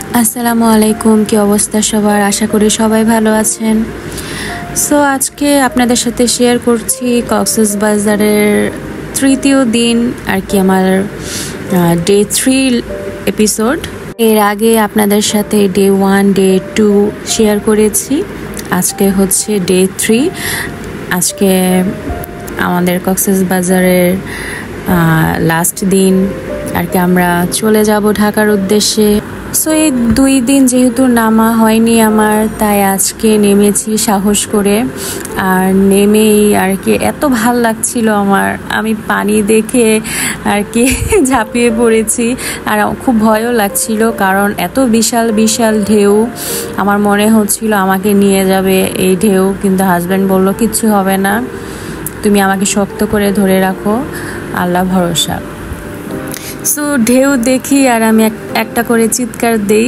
আসসালামু আলাইকুম, কি অবস্থা সবার? আশা করি সবাই ভালো আছেন। সো আজকে আপনাদের সাথে শেয়ার করছি কক্সবাজারের তৃতীয় দিন আর কি, আমার ডে 3 এপিসোড। এর আগে আপনাদের সাথে ডে 1 ডে 2 শেয়ার করেছি, আজকে হচ্ছে ডে 3। আজকে আমাদের কক্সবাজারের লাস্ট দিন আর কি, আমরা চলে যাব ঢাকার উদ্দেশ্যে। সো এই 2 দিন যেহেতু নামা হয়নি আমার, তাই আজকে নেমেছি সাহস করে। আর নেমেই আর কি এত ভাল লাগছিল আমার, আমি পানি দেখে আর কি ঝাঁপিয়ে পড়েছি। আর খুব ভয়ও লাগছিল, কারণ এত বিশাল বিশাল ঢেউ। আমার মনে হচ্ছিল আমাকে নিয়ে যাবে এই ঢেউ, কিন্তু হাজব্যান্ড বলল কিচ্ছু হবে না, তুমি আমাকে শক্ত করে ধরে রাখো, আল্লাহ ভরসা। সো ঢেউ দেখি আর আমি একটা করে চিৎকার দেই।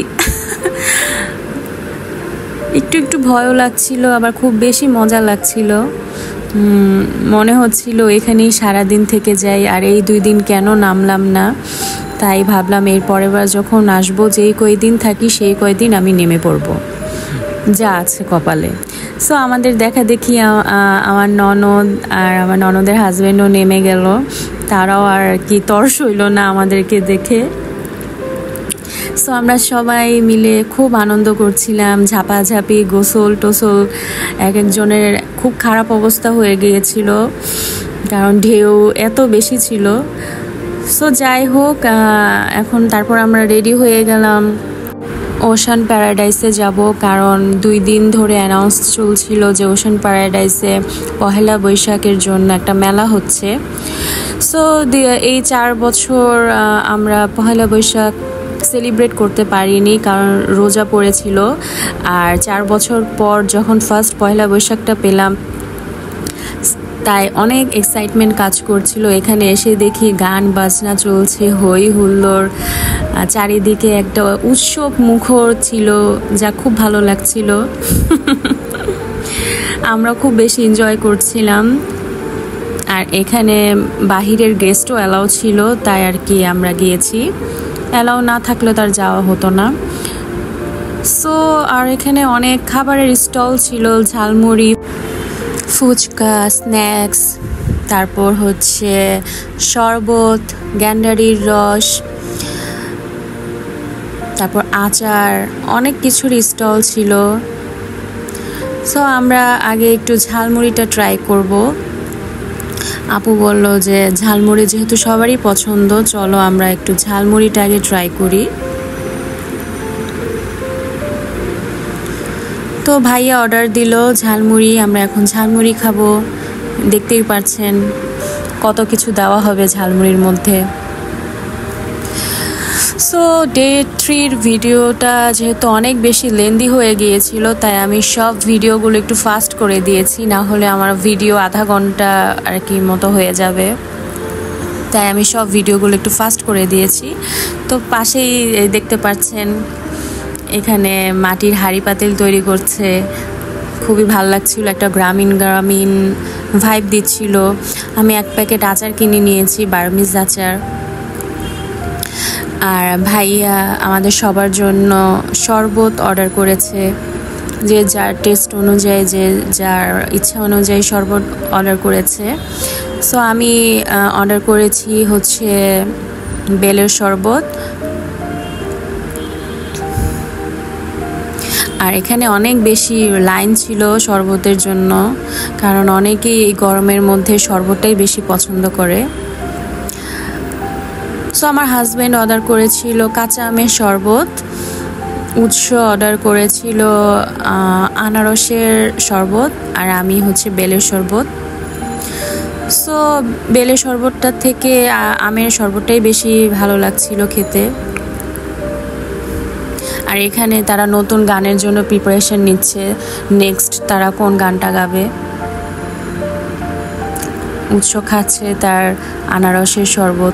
একটু একটু ভয়ও লাগছিল, আবার খুব বেশি মজা লাগছিল। মনে হচ্ছিল এখানেই সারাদিন থেকে যাই, আর এই 2 দিন কেন নামলাম না। তাই ভাবলাম এর পরের বার যখন আসবো, যেই কয়দিন থাকি সেই কয়দিন আমি নেমে পড়বো, যা আছে কপালে। সো আমাদের দেখা দেখি আমার ননদ আর আমার ননদের হাজব্যান্ডও নেমে গেল, তারাও আর কি তর্স হইল না আমাদেরকে দেখে। সো আমরা সবাই মিলে খুব আনন্দ করছিলাম, ঝাপাঝাপি, গোসল টোসল, এক একজনের খুব খারাপ অবস্থা হয়ে গিয়েছিল, কারণ ঢেউ এত বেশি ছিল। সো যাই হোক, এখন তারপর আমরা রেডি হয়ে গেলাম ওশান প্যারাডাইসে যাব, কারণ 2 দিন ধরে অ্যানাউন্স চলছিল যে ওশান প্যারাডাইসে পহেলা বৈশাখের জন্য একটা মেলা হচ্ছে। সো এই 4 বছর আমরা পহেলা বৈশাখ সেলিব্রেট করতে পারিনি, কারণ রোজা পড়েছিল। আর 4 বছর পর যখন ফার্স্ট পহেলা বৈশাখটা পেলাম, তাই অনেক এক্সাইটমেন্ট কাজ করছিল। এখানে এসে দেখি গান বাজনা চলছে, হই হুল্লোড়, চারিদিকে একটা উৎসব মুখর ছিল, যা খুব ভালো লাগছিল। আমরা খুব বেশি এনজয় করছিলাম। আর এখানে বাহিরের গেস্টও অ্যালাউ ছিল, তাই আর কি আমরা গিয়েছি, অ্যালাউ না থাকলে তার যাওয়া হতো না। সো আর এখানে অনেক খাবারের স্টল ছিল, ঝালমুড়ি, ফুচকা, স্ন্যাক্স, তারপর হচ্ছে শরবত, গ্যান্ডারির রস, তারপর আচার, অনেক কিছুর স্টল ছিল। সো আমরা আগে একটু ঝালমুড়িটা ট্রাই করব। আপু বলল যে ঝালমুড়ি যেহেতু সবারই পছন্দ, চলো আমরা একটু ঝালমুড়িটা আগে ট্রাই করি। তো ভাইয়া অর্ডার দিল ঝালমুড়ি, আমরা এখন ঝালমুড়ি খাবো। দেখতেই পাচ্ছেন কত কিছু দেওয়া হবে ঝালমুড়ির মধ্যে। সো ডে 3 ভিডিওটা যেহেতু অনেক বেশি লেন্দি হয়ে গিয়েছিল, তাই আমি সব ভিডিওগুলো একটু ফাস্ট করে দিয়েছি, না হলে আমার ভিডিও আধা ঘন্টা আর কি মতো হয়ে যাবে। তাই আমি সব ভিডিওগুলো একটু ফাস্ট করে দিয়েছি। তো পাশেই দেখতে পাচ্ছেন এখানে মাটির হাঁড়ি পাতিল তৈরি করছে, খুবই ভালো লাগছিল, একটা গ্রামীণ গ্রামীণ ভাইব দিচ্ছিল। আমি 1 প্যাকেট আচার কিনে নিয়েছি, বার্মিজ আচার। আর ভাইয়া আমাদের সবার জন্য শরবত অর্ডার করেছে, যে যার টেস্ট অনুযায়ী, যে যার ইচ্ছা অনুযায়ী শরবত অর্ডার করেছে। সো আমি অর্ডার করেছি হচ্ছে বেলের শরবত। আর এখানে অনেক বেশি লাইন ছিল শরবতের জন্য, কারণ অনেকেই এই গরমের মধ্যে শরবতটাই বেশি পছন্দ করে। সো আমার হাজব্যান্ড অর্ডার করেছিল কাঁচা আমের শরবত, উৎস অর্ডার করেছিল আনারসের শরবত, আর আমি হচ্ছে বেলের শরবত। সো বেলের শরবতটা থেকে আমের শরবতটাই বেশি ভালো লাগছিল খেতে। আর এখানে তারা নতুন গানের জন্য প্রিপারেশন নিচ্ছে, নেক্সট তারা কোন গানটা গাবে। উৎস খাচ্ছে তার আনারসের শরবত।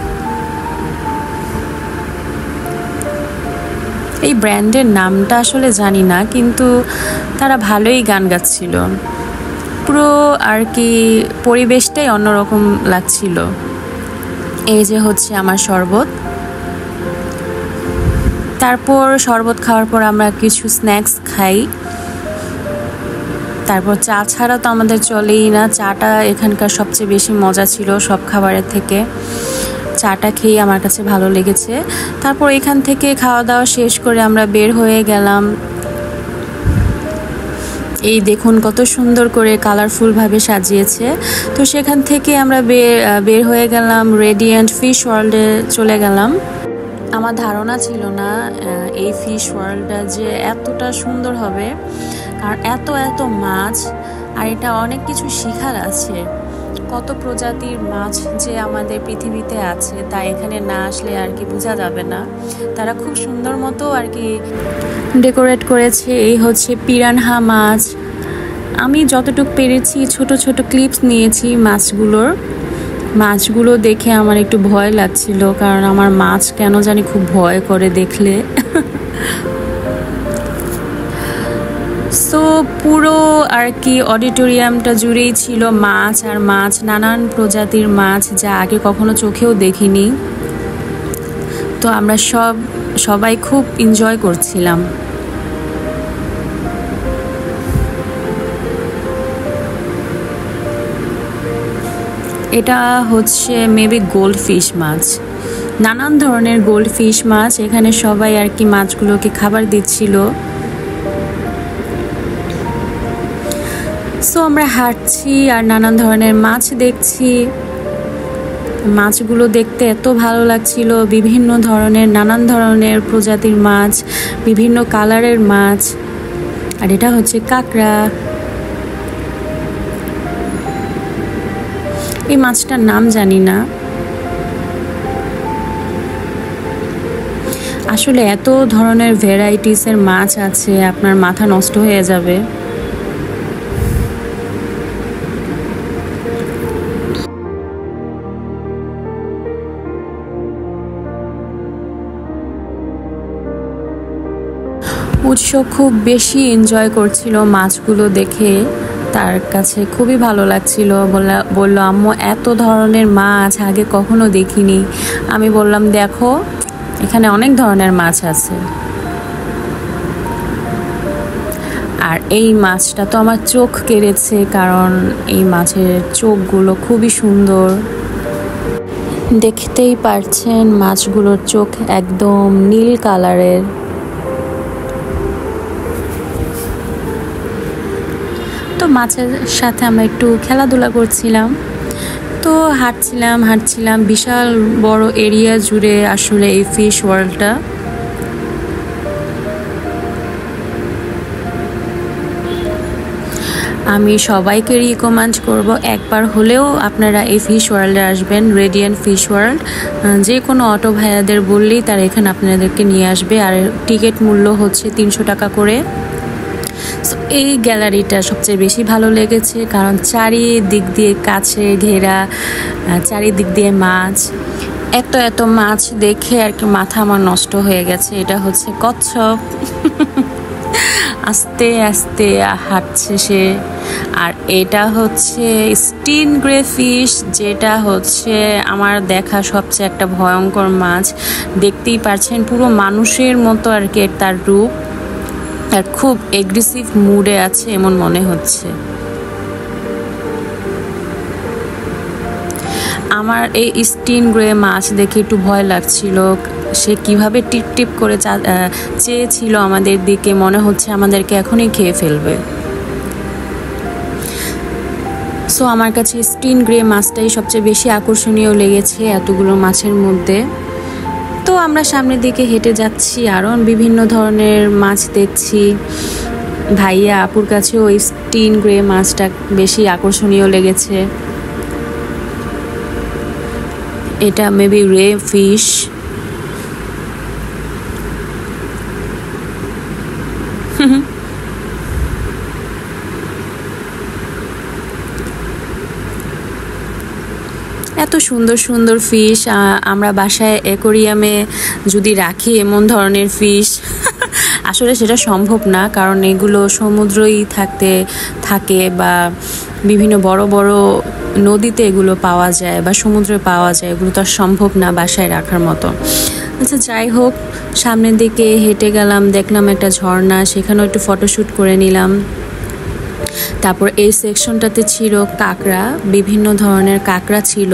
এই ব্র্যান্ডের নামটা আসলে জানি না, কিন্তু তারা ভালোই গান গাচ্ছিল, পুরো আর কি পরিবেশটাই অন্যরকম লাগছিল। এই যে হচ্ছে আমার শরবত। তারপর শরবত খাওয়ার পর আমরা কিছু স্ন্যাক্স খাই। তারপর চা ছাড়া তো আমাদের চলেই না, চাটা এখানকার সবচেয়ে বেশি মজা ছিল সব খাবারের থেকে। চাটা খেয়ে আমার কাছে ভালো লেগেছে। তারপর এখান থেকে খাওয়া দাওয়া শেষ করে আমরা বের হয়ে গেলাম। এই দেখুন কত সুন্দর করে কালারফুলভাবে সাজিয়েছে। তো সেখান থেকে আমরা বের হয়ে গেলাম, রেডিয়েন্ট ফিশ ওয়ার্ল্ডে চলে গেলাম। আমার ধারণা ছিল না এই ফিশ ওয়ার্ল্ডটা যে এতটা সুন্দর হবে, কারণ এত এত মাছ, আর এটা অনেক কিছু শেখার আছে। কত প্রজাতির মাছ যে আমাদের পৃথিবীতে আছে তা এখানে না আসলে আর কি বোঝা যাবে না। তারা খুব সুন্দর মতো আর কি ডেকোরেট করেছে। এই হচ্ছে পিরানহা মাছ। আমি যতটুকু পেরেছি ছোট ছোট ক্লিপস নিয়েছি মাছগুলো দেখে আমার একটু ভয় লাগছিল, কারণ আমার মাছ কেন জানি খুব ভয় করে দেখলে। সো পুরো আর কি অডিটোরিয়ামটা জুড়েই ছিল মাছ আর মাছ, নানান প্রজাতির মাছ যা আগে কখনো চোখেও দেখিনি। তো আমরা সবাই খুব এনজয় করছিলাম। এটা হচ্ছে মেবি গোল্ড ফিশ মাছ, নানান ধরনের গোল্ড ফিশ মাছ। এখানে সবাই আর কি মাছগুলোকে খাবার দিচ্ছিল। সো আমরা হাঁটছি আর নানান ধরনের মাছ দেখছি। মাছগুলো দেখতে এত ভালো লাগছিল, বিভিন্ন ধরনের নানান ধরনের প্রজাতির মাছ, বিভিন্ন কালারের মাছ। আর এটা হচ্ছে কাঁকড়া। এই মাছটার নাম জানি না। আসলে এত ধরনের ভ্যারাইটিসের মাছ আছে, আপনার মাথা নষ্ট হয়ে যাবে। উৎস খুব বেশি এনজয় করছিল মাছগুলো দেখে, তার কাছে খুবই ভালো লাগছিল। বলল আম্মু এত ধরনের মাছ আগে কখনো দেখিনি। আমি বললাম দেখো এখানে অনেক ধরনের মাছ আছে। আর এই মাছটা তো আমার চোখ কেড়েছে, কারণ এই মাছের চোখগুলো খুবই সুন্দর। দেখতেই পারছেন মাছগুলোর চোখ একদম নীল কালারের। তো মাছের সাথে আমরা একটু খেলাধুলা করছিলাম। তো হাঁটছিলাম বিশাল বড় এরিয়া জুড়ে আসলে এই ফিশ ওয়ার্ল্ডটা। আমি সবাইকে রিকমেন্ড করব একবার হলেও আপনারা এই ফিশ ওয়ার্ল্ডে আসবেন, রেডিয়েন্ট ফিশ ওয়ার্ল্ড। যে কোনো অটো ভাইয়াদের বললেই তারা এখানে আপনাদেরকে নিয়ে আসবে। আর টিকিট মূল্য হচ্ছে 300 টাকা করে। এই গ্যালারিটা সবচেয়ে বেশি ভালো লেগেছে, কারণ চারিদিক দিয়ে কাছে ঘেরা, চারিদিক দিয়ে মাছ। এত মাছ দেখে আর কি মাথা আমার নষ্ট হয়ে গেছে। এটা হচ্ছে কচ্ছপ, আস্তে আস্তে হাঁটছে সে। আর এটা হচ্ছে স্টিনগ্রে ফিশ, যেটা হচ্ছে আমার দেখা সবচেয়ে একটা ভয়ঙ্কর মাছ। দেখতেই পারছেন পুরো মানুষের মতো আর কি তার রূপ, আর খুব এগ্রেসিভ মুডে আছে এমন মনে হচ্ছে। আমার এই স্টিনগ্রে মাছ দেখে একটু ভয় লাগছিল। সে কিভাবে টিপ টিপ করে চেয়েছিল আমাদের দিকে, মনে হচ্ছে আমাদেরকে এখনই খেয়ে ফেলবে। সো আমার কাছে স্টিনগ্রে মাছটাই সবচেয়ে বেশি আকর্ষণীয় লেগেছে এতগুলো মাছের মধ্যে। তো আমরা সামনের দিকে হেঁটে যাচ্ছি, আরও বিভিন্ন ধরনের মাছ দেখছি। ভাইয়া আপুর কাছেও ওই স্টিনগ্রে মাছটা বেশি আকর্ষণীয় লেগেছে। এটা মেবি রে ফিশ। এত সুন্দর সুন্দর ফিশ। আমরা বাসায় অ্যাকোরিয়ামে যদি রাখি এমন ধরনের ফিশ, আসলে সেটা সম্ভব না, কারণ এগুলো সমুদ্রেই থাকে বা বিভিন্ন বড় বড় নদীতে এগুলো পাওয়া যায় বা সমুদ্রে পাওয়া যায়, এগুলো তো আর সম্ভব না বাসায় রাখার মতো। আচ্ছা যাই হোক, সামনের দিকে হেঁটে গেলাম, দেখলাম একটা ঝর্ণা, সেখানেও একটু ফটোশ্যুট করে নিলাম। তারপর এই সেকশনটাতে ছিল কাঁকড়া, বিভিন্ন ধরনের কাঁকড়া ছিল।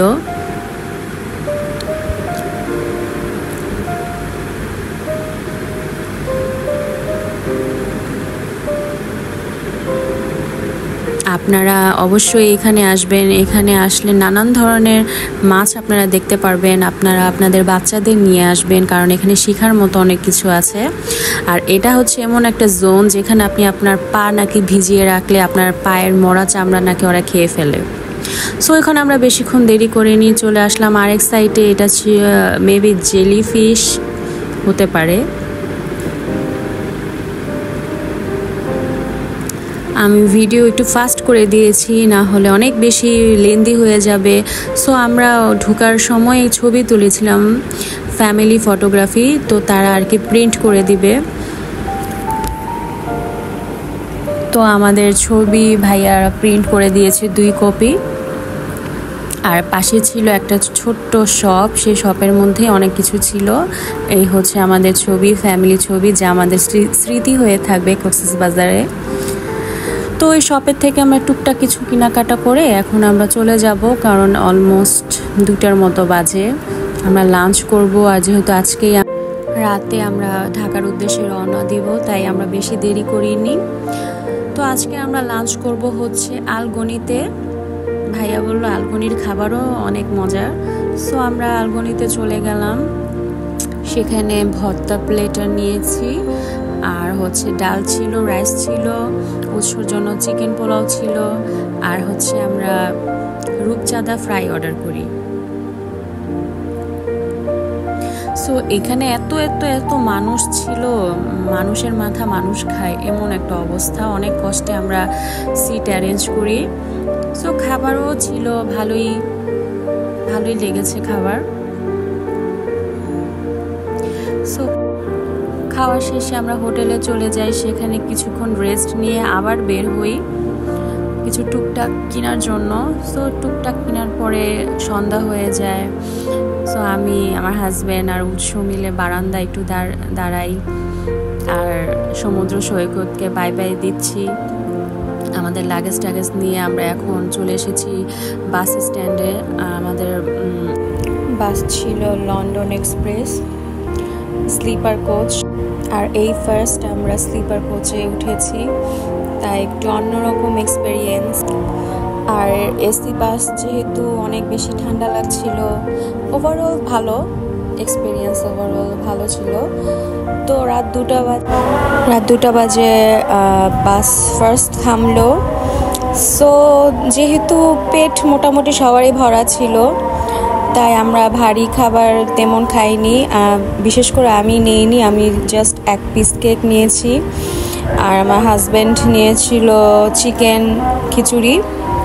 আপনারা অবশ্যই এখানে আসবেন, এখানে আসলে নানান ধরনের মাছ আপনারা দেখতে পারবেন। আপনারা আপনাদের বাচ্চাদের নিয়ে আসবেন, কারণ এখানে শেখার মতো অনেক কিছু আছে। আর এটা হচ্ছে এমন একটা জোন যেখানে আপনি আপনার পা নাকি ভিজিয়ে রাখলে আপনার পায়ের মরা চামড়া নাকি ওরা খেয়ে ফেলে। সো এখানে আমরা বেশিক্ষণ দেরি করে নিয়ে চলে আসলাম আরেক সাইডে। এটা মেবি জেলিফিশ হতে পারে। আমি ভিডিও একটু ফাস্ট করে দিয়েছি, না হলে অনেক বেশি লেন্দি হয়ে যাবে। সো আমরা ঢোকার সময় ছবি তুলেছিলাম, ফ্যামিলি ফটোগ্রাফি, তো তারা আর কি প্রিন্ট করে দিবে। তো আমাদের ছবি ভাইয়ারা প্রিন্ট করে দিয়েছে 2 কপি। আর পাশে ছিল একটা ছোট্ট শপ, সেই শপের মধ্যে অনেক কিছু ছিল। এই হচ্ছে আমাদের ছবি, ফ্যামিলি ছবি, যা আমাদের স্মৃতি হয়ে থাকবে কক্সবাজারে। তো ওই শপের থেকে আমরা টুকটাক কিছু কেনাকাটা করে এখন আমরা চলে যাব, কারণ অলমোস্ট 2টার মতো বাজে। আমরা লাঞ্চ করব, আর যেহেতু আজকেই রাতে আমরা ঢাকার উদ্দেশ্যে রওনা দিব, তাই আমরা বেশি দেরি করিনি। তো আজকে আমরা লাঞ্চ করব হচ্ছে আলগনিতে। ভাইয়া বললো আলগনির খাবারও অনেক মজার। সো আমরা আলগনিতে চলে গেলাম, সেখানে ভর্তা প্লেটার নিয়েছি, আর হচ্ছে ডাল ছিল, রাইস ছিল, উৎসর জন্য চিকেন পোলাও ছিল, আর হচ্ছে আমরা রূপচাঁদা ফ্রাই অর্ডার করি। সো এখানে এত এত এত মানুষ ছিল, মানুষের মাথা মানুষ খায় এমন একটা অবস্থা। অনেক কষ্টে আমরা সিট অ্যারেঞ্জ করি। সো খাবারও ছিল ভালোই লেগেছে খাবার। সো খাওয়া শেষে আমরা হোটেলে চলে যাই, সেখানে কিছুক্ষণ রেস্ট নিয়ে আবার বের হই কিছু টুকটাক কেনার জন্য। সো টুকটাক কেনার পরে সন্ধ্যা হয়ে যায়। সো আমি, আমার হাজব্যান্ড আর উৎস মিলে বারান্দায় একটু দাঁড়াই আর সমুদ্র সৈকতকে বাই বাই দিচ্ছি। আমাদের লাগেজ টাগেজ নিয়ে আমরা এখন চলে এসেছি বাস স্ট্যান্ডে। আমাদের বাস ছিল লন্ডন এক্সপ্রেস স্লিপার কোচ, আর এই ফার্স্ট আমরা স্লিপার কোচে উঠেছি, তাই একটু অন্যরকম এক্সপেরিয়েন্স। আর এসি বাস যেহেতু অনেক বেশি ঠান্ডা লাগছিল, ওভারঅল ভালো এক্সপিরিয়েন্স, ওভারঅল ভালো ছিল। তো রাত 2টা বাজে বাস ফার্স্ট থামলো। সো যেহেতু পেট মোটামুটি সবারই ভরা ছিল, তাই আমরা ভারী খাবার তেমন খাইনি, বিশেষ করে আমি নিইনি। আমি জাস্ট 1 পিস কেক নিয়েছি, আর আমার হাজব্যান্ড নিয়েছিল চিকেন খিচুড়ি।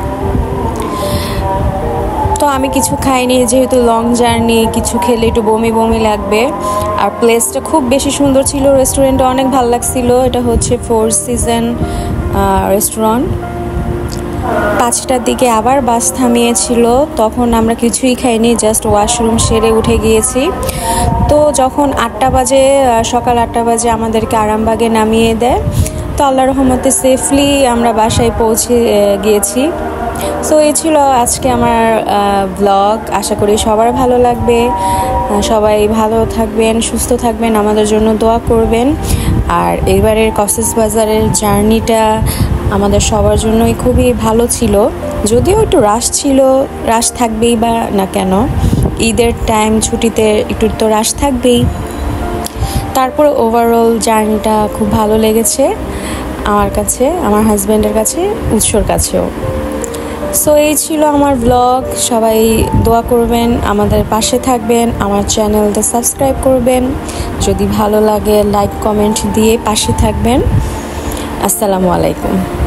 তো আমি কিছু খাইনি, যেহেতু লং জার্নি, কিছু খেলে একটু বমি বমি লাগবে। আর প্লেসটা খুব বেশি সুন্দর ছিল, রেস্টুরেন্টটা অনেক ভালো লাগছিল। এটা হচ্ছে 4 সিজন রেস্টুরেন্ট। 5টার দিকে আবার বাস থামিয়েছিল, তখন আমরা কিছুই খাইনি, জাস্ট ওয়াশরুম সেরে উঠে গিয়েছি। তো যখন 8টা বাজে, সকাল 8টা বাজে আমাদেরকে আরামবাগে নামিয়ে দেয়। তো আল্লাহর রহমতে সেফলি আমরা বাসায় পৌঁছে গিয়েছি। সো এই ছিল আজকে আমার ব্লগ। আশা করি সবার ভালো লাগবে। সবাই ভালো থাকবেন, সুস্থ থাকবেন, আমাদের জন্য দোয়া করবেন। আর এবারের কক্সবাজারের জার্নিটা আমাদের সবার জন্যই খুবই ভালো ছিল, যদিও একটু রাশ ছিল, রাশ থাকবেই বা না কেন, ঈদের টাইম, ছুটিতে একটু তো রাশ থাকবেই। তারপরে ওভারঅল জার্নিটা খুব ভালো লেগেছে আমার কাছে, আমার হাজব্যান্ডের কাছে, উৎসর কাছেও। সো এই ছিল আমার ব্লগ। সবাই দোয়া করবেন, আমাদের পাশে থাকবেন, আমার চ্যানেলটা সাবস্ক্রাইব করবেন, যদি ভালো লাগে লাইক কমেন্ট দিয়ে পাশে থাকবেন। আসসালামু আলাইকুম।